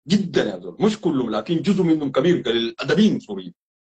جدا يا زول، مش كلهم لكن جزء منهم كبير قليل الادبيين سوريين.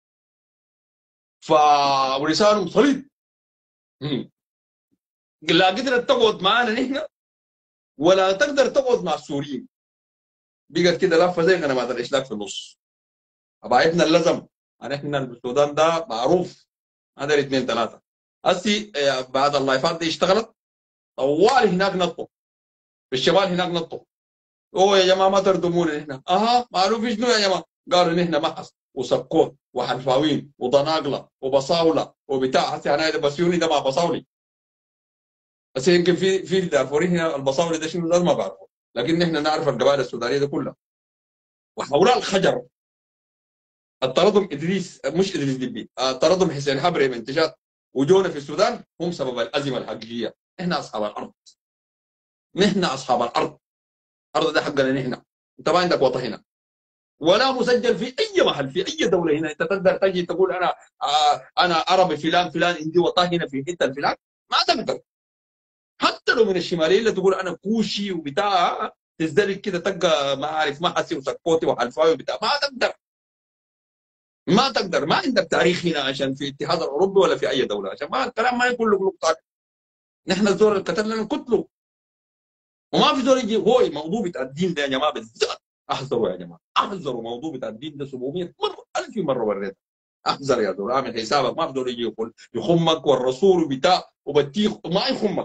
ف ولسانهم صليب. مم. لا قدرت تقعد معانا نحن ولا تقدر تقعد مع السوريين. بقت كده لفه زي قنوات الاشلاك في النص. حبايبنا اللزم يعني احنا السودان ده معروف. هذا الاثنين ثلاثه. هسي بعد اللايفات دي اشتغلت طوال هناك نطوا، في الشمال هناك نطوا. اوه يا جماعه ما تردمونا هنا، اها معروف شنو يا جماعه؟ قالوا نحن محص وسكوت وحلفاوين وضناقله وبصاوله وبتاع. هسي انا بسيوني ده مع بصاولي. بس يمكن في دارفوري هنا البصاولي ده شنو ده ما بعرفه، لكن نحن نعرف القبائل السودانيه دي كلها. وهؤلاء الخجر طردهم ادريس، مش ادريس دبي، طردهم حسين حبري من تجاد وجونا في السودان، هم سبب الازمه الحقيقيه. احنا اصحاب الارض، نحن اصحاب الارض. الارض ده حقنا نحن. انت ما عندك وطن هنا ولا مسجل في اي محل في اي دوله هنا. انت تقدر تجي تقول انا عربي فلان فلان عندي وطن هنا في حته الفلان؟ ما تقدر. حتى لو من الشماليه اللي تقول انا كوشي وبتاع، تزدرج كده تلقى ما عارف محسي وسكوتي وحلفاوي وبتاع، ما تقدر. ما تقدر، ما عندك تاريخ هنا عشان في الاتحاد الاوروبي ولا في اي دوله، عشان ما الكلام ما يكون له طاقه. نحن الزور اللي قتلنا نقتله. وما في زول يجي هو موضوع بتاع الدين ده يا جماعه بالذات. احذروا يا جماعه، احذروا موضوع بتاع الدين ده 700 مره 1000 مره وريت. احذر يا زول، اعمل حسابك. ما في زول يجي يقول يخمك والرسول وبتاع وبتيخ، ما يخمك.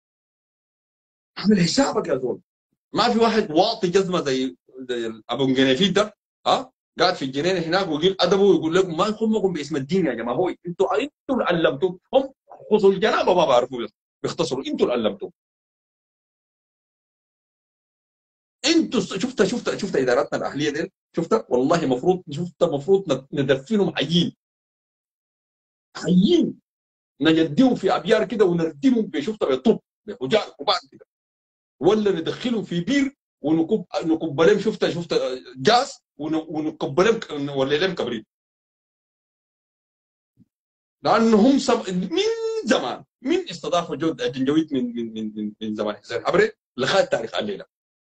اعمل حسابك يا زول. ما في واحد واطي جزمه زي ابو جنيفيد ده، ها قاعد في الجنينه هناك ويقول ادبه ويقول لكم ما يخمكم باسم الدين يا جماعه. هو انتوا اللي علمتوا هم خصوص الجنابه ما بعرفوا بيختصروا. انتوا اللي علمتوا. انتوا شفت اداراتنا الاهليه دي، شفتها والله المفروض ندفنهم حيين حيين. نجديهم في ابيار كده ونردمهم بشفته بالطوب بحجار كبار كده، ولا ندخلهم في بير نكب لهم شفت جاز ونكب لهم نولي لهم كبريت. لانهم من زمان من استضافوا جنجويد من زمان حسين حبري لغايه تاريخ الليله.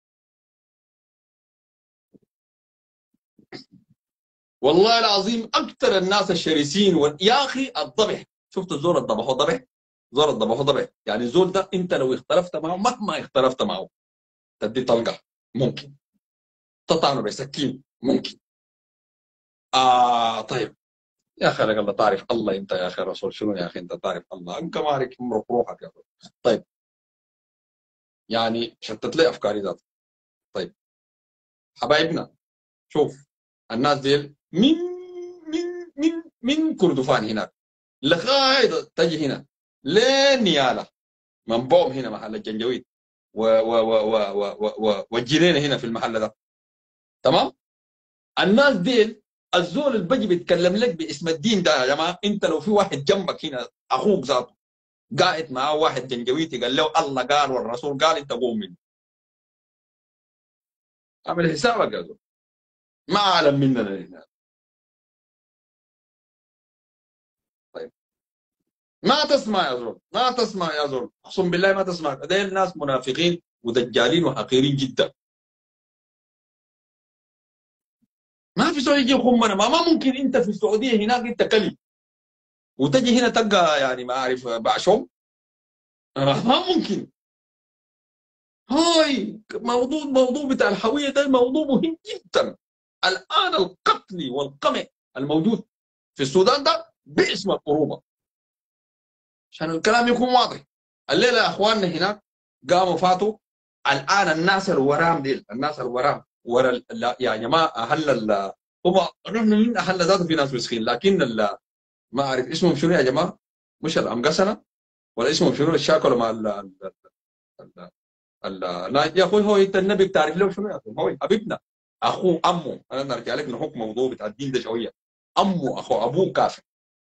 والله العظيم اكثر الناس الشرسين يا اخي الضبح. شفت الزول الضبح ضبح، زول الضبح ضبح. يعني الزول ده انت لو اختلفت معه مهما اختلفت معه تدي طلقه ممكن، تطعنه بسكين ممكن. طيب يا اخي لك الله تعرف الله انت يا اخي الرسول شنو يا اخي انت تعرف الله انت مالك امرك روحك يا اخي. طيب يعني شتت لي افكاري ذات. طيب حبايبنا شوف الناس ديل من كردفان هناك لغايه تجي هنا لين نياله منبوم هنا محل الجنجويد والجنينه هنا في المحل ده. تمام. الناس ديل الزول اللي بيجي بيتكلم لك باسم الدين ده يا جماعه، انت لو في واحد جنبك هنا اخوك ذاته قاعد معاه واحد جنجويتي قال له الله قال والرسول قال، انت قوم منه. اعمل حسابك يا زول. ما اعلم مننا هنا. طيب ما تسمع يا زول، ما تسمع يا زول، اقسم بالله ما تسمع. ديل ناس منافقين ودجالين وحقيرين جدا. ما في زول يجي يخمنا. ما ممكن انت في السعوديه هناك انت كلي وتجي هنا تلقى يعني ما اعرف بعشوم. ما ممكن. هاي موضوع بتاع الهويه ده موضوع مهم جدا. الان القتل والقمع الموجود في السودان ده باسم القروبه، عشان الكلام يكون واضح. الليله يا اخواننا هناك قاموا فاتوا. الان الناس الورام دي، الناس الورام ورا يا جماعه اهل هم نحن من اهل ذاته في ناس مسخين، لكن ما اعرف اسمهم شنو يا جماعه. مش الامقسنه ولا اسمهم شنو الشاكلوا مع ال يا اخوي. هو انت النبي بتعرف له شنو يا اخوي؟ هو حبيبنا اخوه امه. انا نرجع لك نحكم موضوع بتاع الدين ده شويه. امه اخو ابوه كافر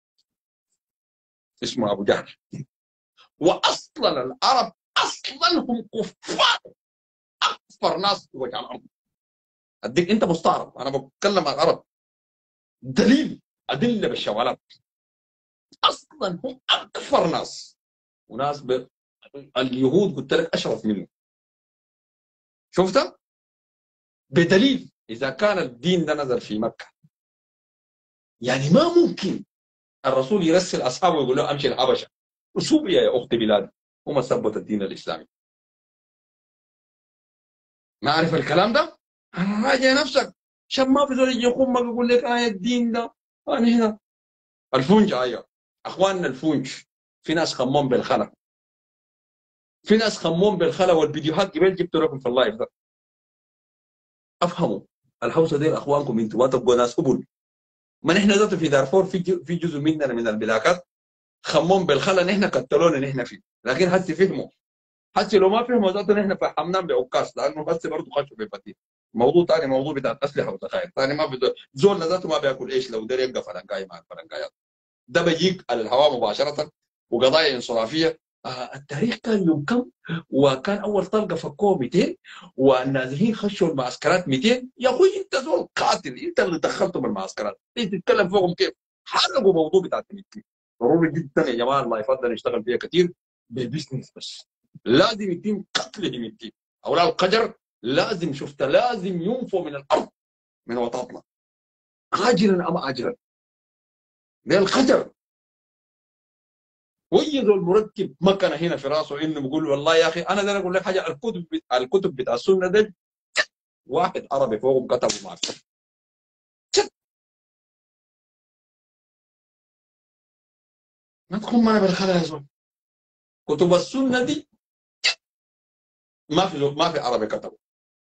اسمه ابو جهل. واصلا العرب اصلا هم كفار، اكفر ناس في وجه الارض. اديك انت مستعرب، انا بتكلم عن العرب. دليل ادله بالشوالات. اصلا هم اكفر ناس وناس اليهود قلت لك اشرف منه. شفتها بدليل. اذا كان الدين ده نزل في مكه، يعني ما ممكن الرسول يرسل اصحابه ويقول له امشي الحبشه وسوريا يا اختي بلادي، هم ثبت الدين الاسلامي. ما عارف الكلام ده؟ راجع نفسك. عشان ما في زول يجي يخمك يقول لك الدين ده انا هنا. الفونج ايوه اخواننا الفونج، في ناس خمون بالخلا، في ناس خمون بالخلا، والفيديوهات قبل جبت لكم في اللايف ده. افهموا الحوسه دي اخوانكم، انتم ما تبقوا ناس ابل. ما نحن ذاته في دارفور في جزء مننا من البلاكات خمون بالخلا، نحن قتلونا نحن فيه، لكن هسه فهموا. حتى لو ما فهموا ذاته نحن فهمناهم بعكاز، لانه هسه برضه خشوا في فتيل. موضوع ثاني، موضوع بتاع الاسلحه وتخيل ثاني، ما في زول ذاته ما بياكل ايش لو دار يبقى فرنجاي مع الفرنجايات. ده بيجيك على الهواء مباشره وقضايا انصرافيه. التاريخ كان يوم كم، وكان اول طلقه فكوه 200 والنازحين خشوا المعسكرات 200. يا اخوي انت زول قاتل، انت اللي دخلتهم المعسكرات، انت تتكلم فوقهم كيف؟ حرقوا موضوع بتاع التمكين. ضروري جدا يا جماعه، الله يفضل نشتغل فيها كثير بالبزنس، بس لازم يتم قتلهم التيم. اولاد القجر لازم شفت لازم ينفوا من الارض من وطاطنا عاجلا ام اجلا. ده القجر ويزوا المركب مكنه هنا في راسه انه بيقول والله يا اخي انا ده اقول لك حاجه، الكتب بتاع السنه ده واحد عربي فوقهم كتبوا معك. ما تكون معنا بالخلا يا زول. كتب السنه دي ما في عربي كتبوا.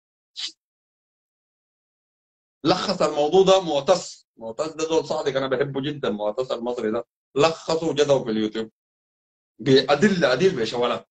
لخص الموضوع ده معتص ده زول صادق انا بحبه جدا، معتص المصري ده لخصه وجده في اليوتيوب بادله بشوالات.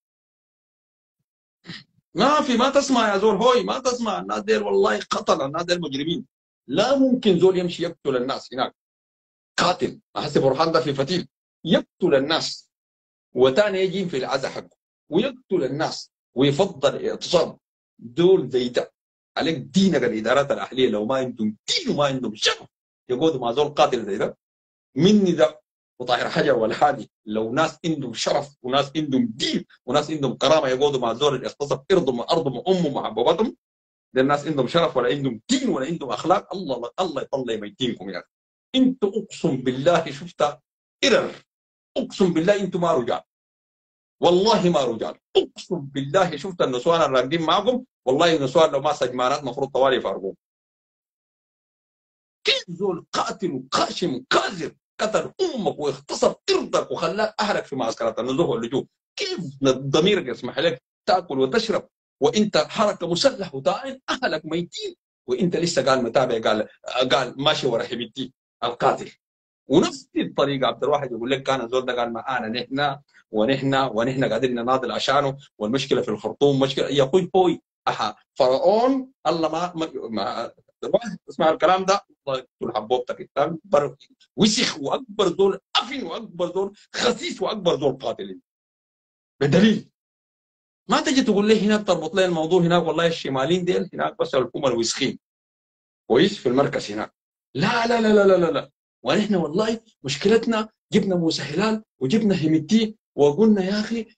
ما تسمع يا زول، هوي ما تسمع. الناس ديل والله قتل، الناس ديل مجرمين. لا ممكن زول يمشي يقتل الناس هناك قاتل. احس برهان ده في فتيل يقتل الناس، وتاني يجي في العزا حقه ويقتل الناس ويفضل اعتصام. دول زي ده عليك دينك الادارات الاهليه لو ما عندهم دين وما عندهم شغف يقعدوا مع زول قاتل زي ده. مني ده وطاهر حجر والحادي لو ناس عندهم شرف وناس عندهم دين وناس عندهم كرامه يقعدوا مع زول اللي اغتصب ارضهم وارضهم وامهم وحبوبتهم. ده الناس عندهم شرف ولا عندهم دين ولا عندهم اخلاق. الله يطلع يميتينكم يا اخي. انتوا اقسم بالله شفتها إرر. اقسم بالله انتوا ما رجال، والله ما رجال. اقسم بالله شفت النسوان الراقدين معكم، والله النسوان لو ما سجمانات مفروض طوالي يفارقوهم. كيف زول قاتل وقاشم وكاذب قتل امك واغتصب ارضك وخلاك اهلك في معسكرات النزوح واللجوء؟ كيف ضميرك يسمح لك تاكل وتشرب وانت حركه مسلح وطاعن اهلك ميتين، وانت لسه قال متابع، قال ماشي ورا حبيبتي القاتل؟ ونفس الطريقه عبد الواحد يقول لك كان الزول ده قال معانا نحن ونحن قاعدين نناضل عشانه، والمشكله في الخرطوم مشكله. يا اخوي هوي فرعون الله ما اسمع الكلام ده، الله يقتل حبوبتك اكبر وسخ واكبر زول افن واكبر زول خسيس واكبر زول قاتل بدليل. ما تجي تقول لي هناك تربط لي الموضوع هناك والله الشماليين ديل هناك بس الحكومه الوسخين كويس في المركز هناك. لا لا لا لا لا لا, لا. ونحن والله مشكلتنا جبنا موسى هلال وجبنا هيمتي وقلنا يا اخي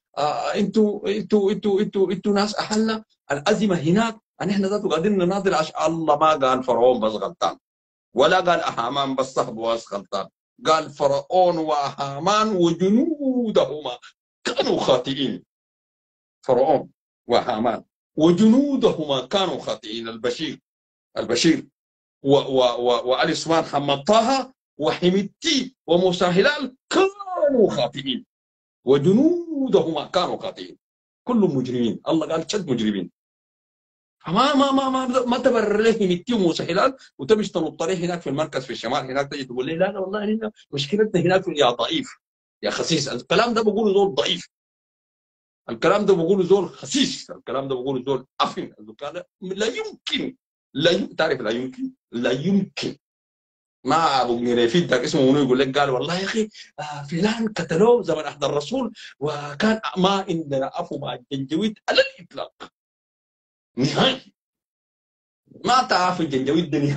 انتوا ناس اهلنا الازمه هناك، نحن ذاته قاعدين نناضل الله ما قال فرعون بس غلطان، ولا قال هامان بس صاحبه بس غلطان، قال فرعون وهامان وجنودهما كانوا خاطئين. فرعون وهامان وجنودهما كانوا خاطئين. البشير وآل سمان محمد طه وحميدتي وموسى هلال كانوا خاطئين، وجنودهما كانوا خاطئين، كلهم مجرمين. الله قال شد مجرمين. ما تبرر له حميدتي وموسى هلال وتمشي تنط عليه هناك في المركز في الشمال هناك، تجي تقول لي لا لا والله هنا مشكلتنا هناك يا ضعيف يا خسيس. الكلام ده بقوله زول ضعيف، الكلام ده بقوله زول خسيس، الكلام ده بقوله زول افن. لا يمكن تعرف لا يمكن ما ابو جريفيد ذاك اسمه منو يقول لك قال والله يا اخي فلان قتلوه زمن عهد الرسول وكان ما عندنا عفو مع الجنجويد على الاطلاق نهائي. ما تعرف الجنجويد ده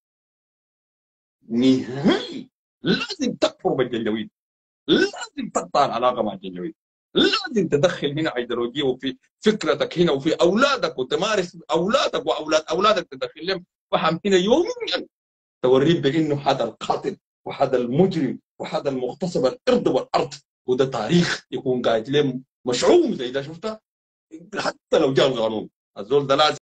نهائي. لازم تكفر بالجنجويد، لازم تقطع العلاقه مع الجنجويد، لازم تدخل هنا ايديولوجيه وفي فكرتك هنا وفي اولادك وتمارس اولادك واولاد اولادك تدخل لهم وحامينا يوميا توريه بانه هذا القاتل وهذا المجرم وهذا المغتصب الارض والارض. وده تاريخ يكون قاعد له مشعوم زي ده شفتها. حتى لو جاء القانون الزول ده لازم